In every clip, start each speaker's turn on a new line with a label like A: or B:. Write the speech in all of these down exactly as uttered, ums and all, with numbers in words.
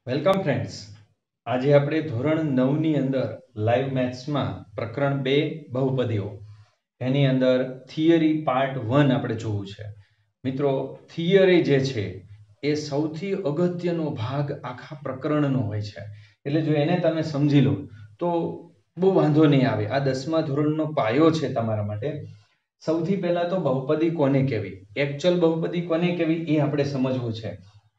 A: Welcome friends. આજે આપણે ધોરણ નવ ની અંદર લાઈવ મેથ્સમાં પ્રકરણ બે બહુપદીઓ એની અંદર થિયરી પાર્ટ વન આપણે જોવું છે. મિત્રો, થિયરી જે છે એ સૌથી અગત્યનો ભાગ આખા પ્રકરણનો હોય છે. એટલે જો એને તમે સમજી લો તો બહુ વાંધો નહીં આવે. આ દસમા ધોરણનો પાયો છે તમારા માટે. સૌથી પહેલા તો બહુપદી કોને કહેવી, એકચુઅલ બહુપદી કોને કહેવી એ આપણે સમજવું છે.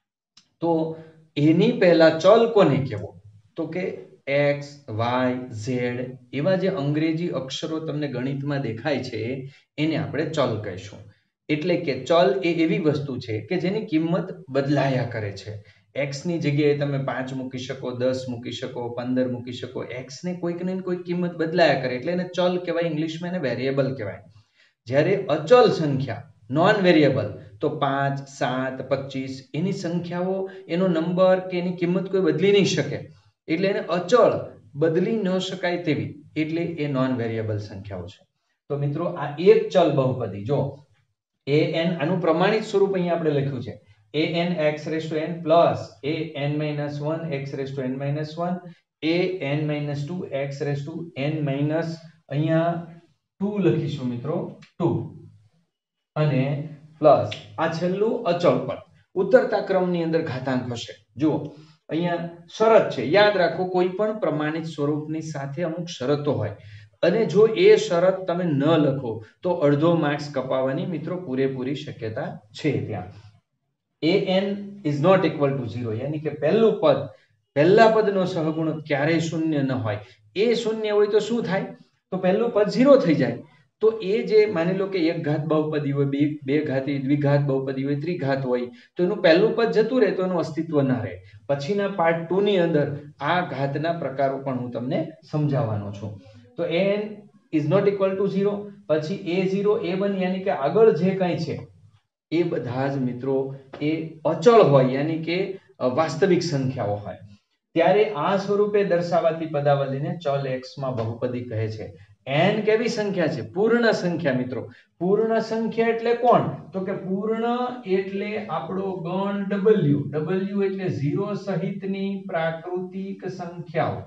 A: તો એની પહેલા ચલ કોને કહેવો? તો કે એક્સ, વાય, ઝેડ એવા જે અંગ્રેજી અક્ષરો તમને ગણિતમાં દેખાય છે એને આપણે ચલ કહીશું. એટલે કે ચલ એ એવી વસ્તુ છે કે જેની કિંમત બદલાયા કરે છે. એક્સ ની જગ્યાએ તમે પાંચ મૂકી શકો, દસ મૂકી શકો, પંદર મૂકી શકો. એક્સ ને કોઈક ને કોઈક કિંમત બદલાયા કરે એટલે એને ચલ કહેવાય. ઇંગ્લિશમાં એને વેરિયેબલ કહેવાય. જ્યારે અચલ સંખ્યા નોન વેરિયેબલ તો પાંચ, સાત, પચીસ એની સંખ્યાઓ, એનો નંબર કે એની કિંમત કોઈ બદલી નહીં શકે એટલે એને અચળ, બદલી ન શકાય તેવી, એટલે એ નોન વેરિયેબલ સંખ્યાઓ છે. તો મિત્રો, આ એક ચલ બહુપદી જો એ એન, આનું પ્રમાણિત સ્વરૂપ અહીંયા આપણે લખ્યું છે a n x raise to n plus a n minus one x raise to n minus one a n minus two x raise to n minus અહીંયા ટુ લખીશું મિત્રો, ટુ અને પ્લસ આ છેલ્લું અચળ પદ ઉતરતા ક્રમની અંદર ઘાતાંક હશે. જુઓ અહીંયા શરત છે, યાદ રાખો કોઈ પણ પ્રમાણિત સ્વરૂપની સાથે અમુક શરતો હોય અને જો એ શરત તમે ન લખો તો અડધો માર્ક્સ કપાવવાની મિત્રો પૂરેપૂરી શક્યતા છે. ત્યાં an is not equal to zero, યાની કે પહેલું પદ, પહેલા પદનો સહગુણક ક્યારેય શૂન્ય ન હોય. એ શૂન્ય હોય તો શું થાય? તો પહેલું પદ ઝીરો થઈ જાય. તો એ જે માની લો કે એક ઘાત બહુપદી હોય, બે બે ઘાતી દ્વિઘાત બહુપદી હોય, ત્રિઘાત હોય, તો એનું પહેલું પદ જતું રહે તો એનું અસ્તિત્વ ના રહે. પછીના પાર્ટ ટુ ની અંદર આ ઘાતના પ્રકારો પણ હું તમને સમજાવવાનો છું. તો an is not equal to zero, પછી a zero a one યાની કે આગળ જે કંઈ છે એ બધા જ મિત્રો એ અચળ હોય, યાની કે વાસ્તવિક સંખ્યાઓ હોય. ત્યારે આ સ્વરૂપે દર્શાવાતી પદાવલીને ચલ એક્સ માં બહુપદી કહે છે. n કેવી સંખ્યા છે? પૂર્ણ સંખ્યા મિત્રો. પૂર્ણ સંખ્યા એટલે કોણ? તો કે પૂર્ણ એટલે આપણો ગણ ડબલ્યુ. ડબલ્યુ એટલે ઝીરો સહિતની પ્રાકૃતિક સંખ્યાઓ.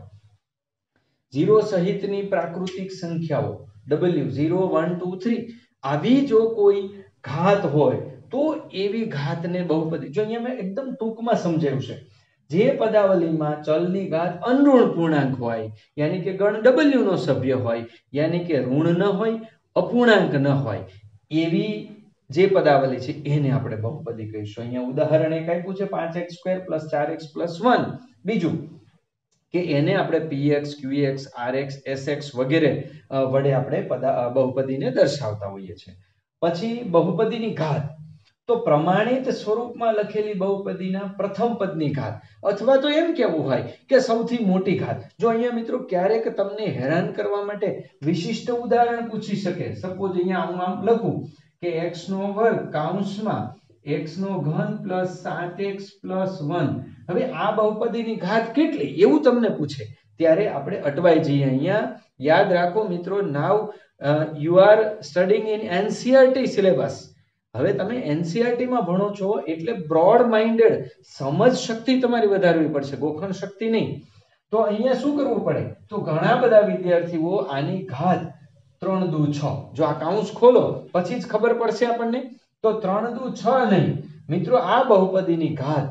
A: ઝીરો સહિતની પ્રાકૃતિક સંખ્યાઓ W, zero, one, two, three આવી જો કોઈ ઘાત હોય તો એવી ઘાતને બહુપદી. જો અહીંયા મેં એકદમ ટૂંકમાં સમજાવ્યું છે. જે પદાવલીમાં ચલની ઘાત અનઋણ પૂર્ણાંક હોય, યાની કે ગણ ડબલ્યુ નો સભ્ય હોય, યાની કે ઋણ ન હોય, અપૂર્ણાંક ન હોય, એવી જે પદાવલી છે એને આપણે બહુપદી કહીશું. અહીંયા ઉદાહરણ એક આપ્યું છે પાંચ એક્સ સ્ક્વેર પ્લસ ચાર એક્સ પ્લસ વન. બીજું કે એને આપણે px, qx, rx, sx વગેરે વડે આપણે બહુપદીને દર્શાવતા હોઈએ છીએ. પછી બહુપદીની ઘાત તો પ્રમાણિત સ્વરૂપમાં લખેલી બહુપદીના પ્રથમ પદની ઘાત, અથવા તો એમ કેવું હોય કે સૌથી મોટી ઘાત. જો અહીંયા મિત્રો ક્યારેક તમને હેરાન કરવા માટે વિશિષ્ટ ઉદાહરણ પૂછી શકે. સપોઝ અહીંયા હું આમ લખું કે x નો વર્ગ કૌંસમાં x નો ઘન પ્લસ સાત એક્સ પ્લસ વન. હવે આ બહુપદીની ઘાત કેટલી એવું તમને પૂછે ત્યારે આપણે અટવાઈ જઈએ. અહીંયા યાદ રાખો મિત્રો, now you are studying in NCERT syllabus. હવે તમે એનસીઈઆરટી માં ભણો છો એટલે બ્રોડ માઇન્ડેડ સમજ શક્તિ તમારી વધારવી પડશે, ગોખણ શક્તિ નહીં. તો અહીંયા શું કરવું પડે? તો ઘણા બધા વિદ્યાર્થીઓ આની ઘાત ત્રણ દુ છ, જો આ કૌંસ ખોલો પછી જ ખબર પડશે આપણને. તો ત્રણ દુ છ નહીં મિત્રો, આ બહુપદીની ઘાત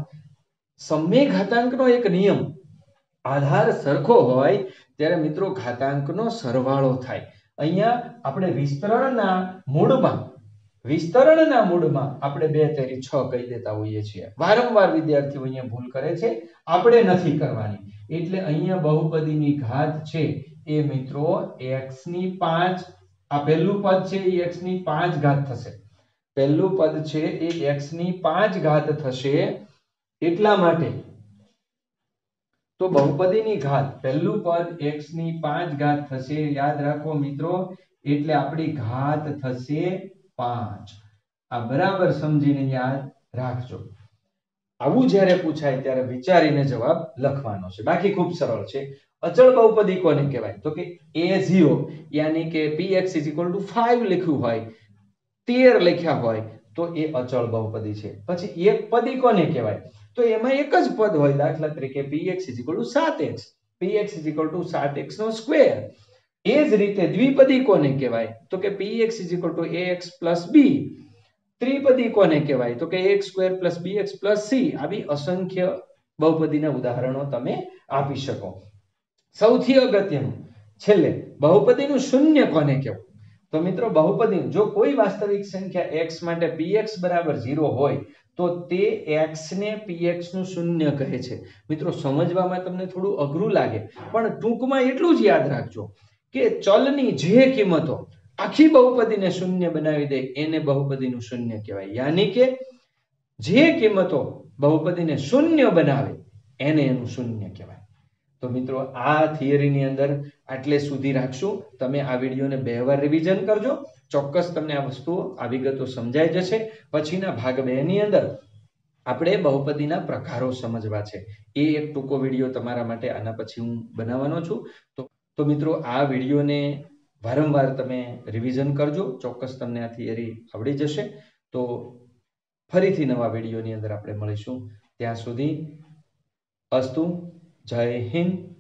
A: સમય ઘાતાંકનો એક નિયમ, આધાર સરખો હોય ત્યારે મિત્રો ઘાતાંકનો સરવાળો થાય. અહીંયા આપણે વિસ્તરણના મૂળમાં વિસ્તરણના મૂળમાં આપણે બે તેરી છ કહી દેતા હોઈએ છીએ. વારંવાર વિદ્યાર્થીઓ અહીંયા ભૂલ કરે છે, આપણે નથી કરવાની. એટલે અહીંયા બહુપદીની ઘાત છે એ મિત્રો x ની પાંચ, આ પહેલું પદ છે એ x ની પાંચ ઘાત થશે. પહેલું પદ છે એ x ની પાંચ ઘાત થશે. એટલા માટે તો બહુપદીની ઘાત પહેલું પદ x ની પાંચ ઘાત થશે. યાદ રાખો મિત્રો, એટલે આપણી ઘાત થશે પાંચ. આ બરાબર સમજીને યાદ રાખજો. આવું જ્યારે પૂછાય ત્યારે વિચારીને જવાબ લખવાનો છે, બાકી ખૂબ સરળ છે. અચળ બહુપદી કોને કહેવાય? તો કે a zero યાની કે px is equal to five લખ્યું હોય, તેર લખ્યા હોય તો એ અચળ બહુપદી છે. પછી એકપદી કોને કહેવાય? તો એમાં એક જ પદ હોય. દાખલા તરીકે px સાત એક્સ, px સાત એક્સ નો સ્ક્વેર. એ જ રીતે દ્વિપદી કોને કહેવાય? તો કે px ax plus b. ત્રિપદી કોને કહેવાય? તો કે ax square plus bx plus c. આવી અસંખ્ય બહુપદીના ઉદાહરણો તમે આપી શકો. સૌથી અગત્યનું છેલ્લે બહુપદીનું શૂન્ય કોને કહેવાય? તો મિત્રો બહુપદી જો કોઈ વાસ્તવિક સંખ્યા x માટે px બરાબર zero હોય તો તે x ને px નું શૂન્ય કહે છે. મિત્રો સમજવામાં તમને થોડું અઘરું લાગે પણ ટૂંકમાં એટલું જ યાદ રાખજો કે ચલની જે કિંમતો આખી બહુપદીને શૂન્ય બનાવી દે એને બહુપદીનું શૂન્ય કહેવાય. યાની કે જે કિંમતો બહુપદીને શૂન્ય બનાવે એને એનું શૂન્ય કહેવાય. તો મિત્રો આ થિયરીની અંદર આટલે સુધી રાખશું. તમે આ વિડીયોને બે વાર રિવિઝન કરજો. ચોક્કસ તમને આ વસ્તુઓ આ વિગતો સમજાઈ જશે. પછીના ભાગ બે ની અંદર આપણે બહુપદીના પ્રકારો સમજવા છે. એ એક ટૂંકો વિડીયો તમારા માટે આના પછી હું બનાવવાનો છું. તો તો મિત્રો આ વિડીયોને વારંવાર તમે રિવિઝન કરજો. ચોક્કસ તમને આ થિયરી આવડી જશે. તો ફરીથી નવા વિડીયોની અંદર આપણે મળીશું. ત્યાં સુધી અસ્તુ. જય હિન્દ.